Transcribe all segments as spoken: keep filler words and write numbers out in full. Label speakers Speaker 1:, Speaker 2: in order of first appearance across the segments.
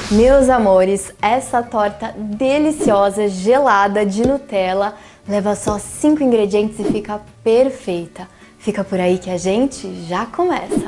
Speaker 1: Meus amores, essa torta deliciosa, gelada de Nutella, leva só cinco ingredientes e fica perfeita. Fica por aí que a gente já começa!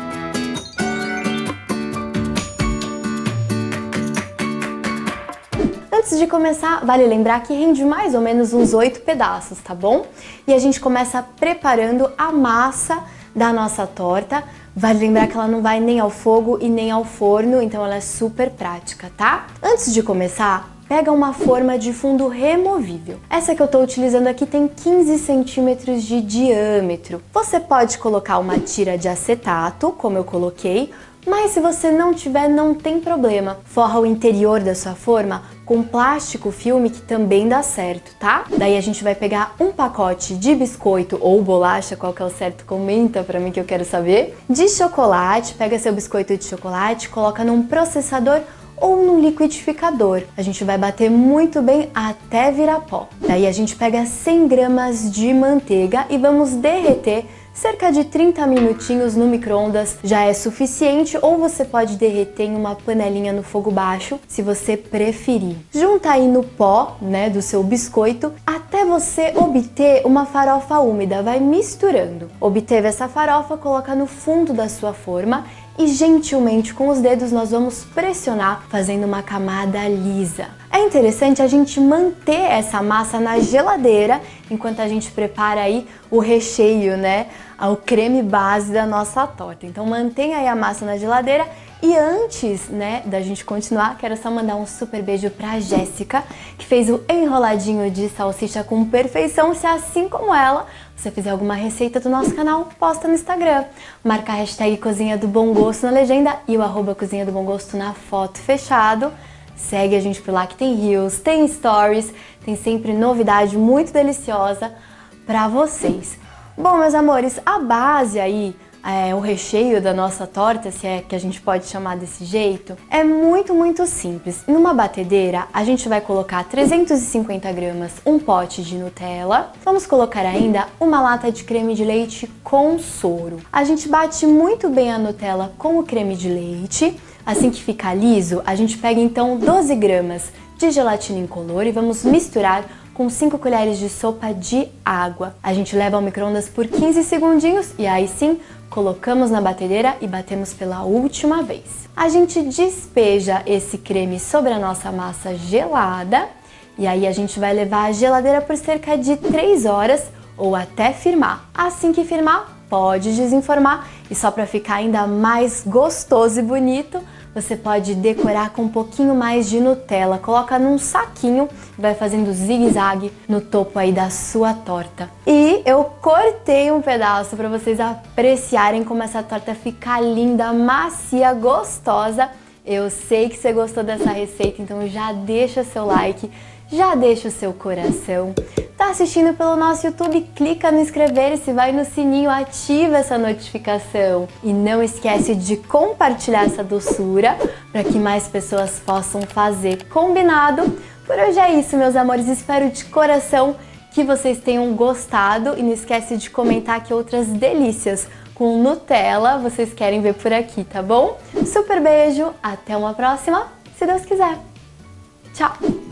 Speaker 1: Antes de começar, vale lembrar que rende mais ou menos uns oito pedaços, tá bom? E a gente começa preparando a massa da nossa torta. Vale lembrar que ela não vai nem ao fogo e nem ao forno, então ela é super prática, tá? Antes de começar, pega uma forma de fundo removível. Essa que eu tô utilizando aqui tem quinze centímetros de diâmetro. Você pode colocar uma tira de acetato, como eu coloquei, mas se você não tiver, não tem problema. Forra o interior da sua forma com plástico filme, que também dá certo, tá? Daí a gente vai pegar um pacote de biscoito ou bolacha, qual que é o certo, comenta pra mim que eu quero saber. De chocolate, pega seu biscoito de chocolate, coloca num processador ou num liquidificador. A gente vai bater muito bem até virar pó. Daí a gente pega cem gramas de manteiga e vamos derreter cerca de trinta minutinhos no micro-ondas, já é suficiente, ou você pode derreter em uma panelinha no fogo baixo, se você preferir. Junta aí no pó, né, do seu biscoito, até você obter uma farofa úmida, vai misturando. Obteve essa farofa, coloca no fundo da sua forma e gentilmente com os dedos nós vamos pressionar, fazendo uma camada lisa. É interessante a gente manter essa massa na geladeira enquanto a gente prepara aí o recheio, né? O creme base da nossa torta. Então mantenha aí a massa na geladeira. E antes, né, da gente continuar, quero só mandar um super beijo pra Jéssica, que fez o enroladinho de salsicha com perfeição. Se assim como ela, você fizer alguma receita do nosso canal, posta no Instagram. Marca a hashtag Cozinha do Bom Gosto na legenda e o arroba Cozinha do Bom Gosto na foto fechado. Segue a gente por lá que tem reels, tem stories, tem sempre novidade muito deliciosa pra vocês. Bom, meus amores, a base aí, é, o recheio da nossa torta, se é que a gente pode chamar desse jeito, é muito, muito simples. Numa batedeira, a gente vai colocar trezentos e cinquenta gramas, um pote de Nutella. Vamos colocar ainda uma lata de creme de leite com soro. A gente bate muito bem a Nutella com o creme de leite. Assim que ficar liso, a gente pega então doze gramas de gelatina incolor e vamos misturar com cinco colheres de sopa de água. A gente leva ao micro-ondas por quinze segundinhos e aí sim colocamos na batedeira e batemos pela última vez. A gente despeja esse creme sobre a nossa massa gelada e aí a gente vai levar à geladeira por cerca de três horas ou até firmar. Assim que firmar, pode desenformar e só para ficar ainda mais gostoso e bonito, você pode decorar com um pouquinho mais de Nutella. Coloca num saquinho e vai fazendo zigue-zague no topo aí da sua torta. E eu cortei um pedaço para vocês apreciarem como essa torta fica linda, macia, gostosa. Eu sei que você gostou dessa receita, então já deixa seu like, já deixa o seu coração. Tá assistindo pelo nosso YouTube? Clica no inscrever-se, vai no sininho, ativa essa notificação. E não esquece de compartilhar essa doçura para que mais pessoas possam fazer. Combinado? Por hoje é isso, meus amores. Espero de coração que vocês tenham gostado. E não esquece de comentar que outras delícias com Nutella vocês querem ver por aqui, tá bom? Super beijo, até uma próxima, se Deus quiser. Tchau!